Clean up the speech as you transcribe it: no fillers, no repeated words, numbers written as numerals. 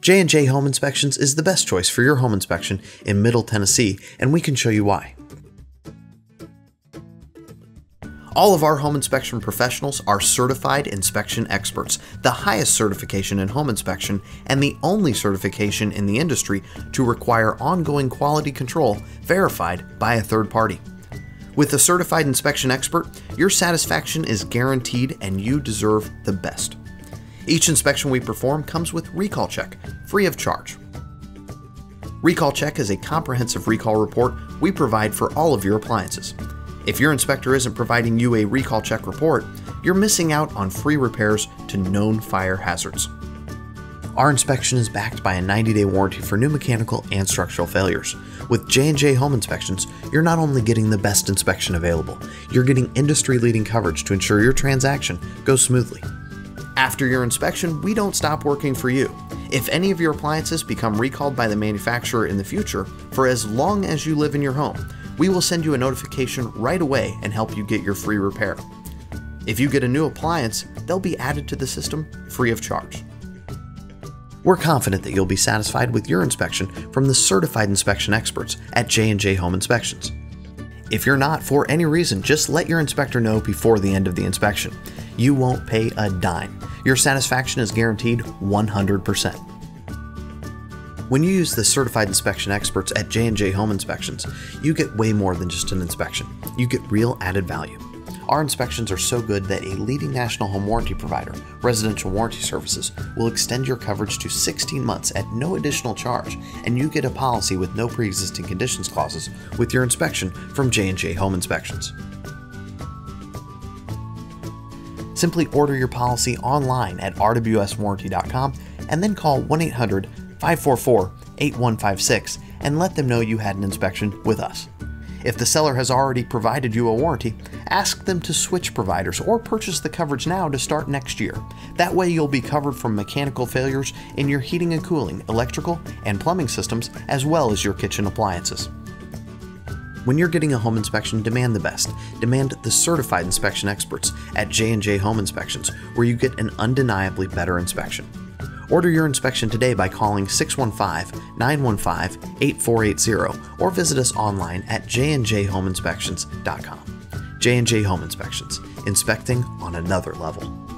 J&J Home Inspections is the best choice for your home inspection in Middle Tennessee, and we can show you why. All of our home inspection professionals are certified inspection experts, the highest certification in home inspection and the only certification in the industry to require ongoing quality control verified by a third party. With a certified inspection expert, your satisfaction is guaranteed and you deserve the best. Each inspection we perform comes with Recall Check, free of charge. Recall Check is a comprehensive recall report we provide for all of your appliances. If your inspector isn't providing you a Recall Check report, you're missing out on free repairs to known fire hazards. Our inspection is backed by a 90-day warranty for new mechanical and structural failures. With J&J Home Inspections, you're not only getting the best inspection available, you're getting industry-leading coverage to ensure your transaction goes smoothly. After your inspection, we don't stop working for you. If any of your appliances become recalled by the manufacturer in the future, for as long as you live in your home, we will send you a notification right away and help you get your free repair. If you get a new appliance, they'll be added to the system free of charge. We're confident that you'll be satisfied with your inspection from the certified inspection experts at J&J Home Inspections. If you're not, for any reason, just let your inspector know before the end of the inspection. You won't pay a dime. Your satisfaction is guaranteed 100%. When you use the certified inspection experts at J&J Home Inspections, you get way more than just an inspection. You get real added value. Our inspections are so good that a leading national home warranty provider, Residential Warranty Services, will extend your coverage to 16 months at no additional charge, and you get a policy with no pre-existing conditions clauses with your inspection from J&J Home Inspections. Simply order your policy online at rwswarranty.com and then call 1-800-544-8156 and let them know you had an inspection with us. If the seller has already provided you a warranty, ask them to switch providers or purchase the coverage now to start next year. That way you'll be covered from mechanical failures in your heating and cooling, electrical, and plumbing systems, as well as your kitchen appliances. When you're getting a home inspection, demand the best. Demand the certified inspection experts at J&J Home Inspections, where you get an undeniably better inspection. Order your inspection today by calling 615-915-8480 or visit us online at jnjhomeinspections.com. J&J Home Inspections, inspecting on another level.